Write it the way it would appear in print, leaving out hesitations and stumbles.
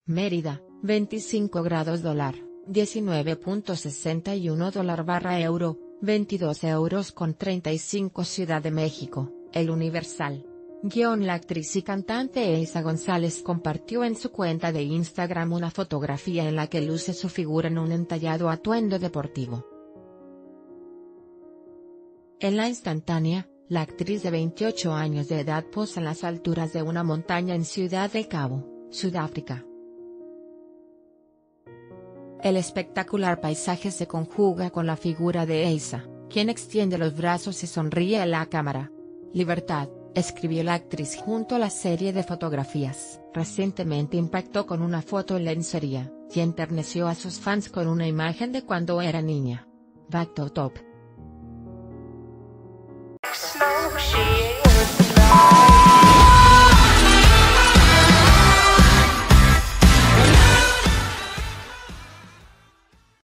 Mérida, 25 grados dólar, 19.61 dólar/euro, 22 euros con 35 Ciudad de México, El Universal. La actriz y cantante Eiza González compartió en su cuenta de Instagram una fotografía en la que luce su figura en un entallado atuendo deportivo. En la instantánea, la actriz de 28 años de edad posa en las alturas de una montaña en Ciudad del Cabo, Sudáfrica. El espectacular paisaje se conjuga con la figura de Eiza, quien extiende los brazos y sonríe a la cámara. Libertad, escribió la actriz junto a la serie de fotografías. Recientemente impactó con una foto en lencería, y enterneció a sus fans con una imagen de cuando era niña. Back to Top.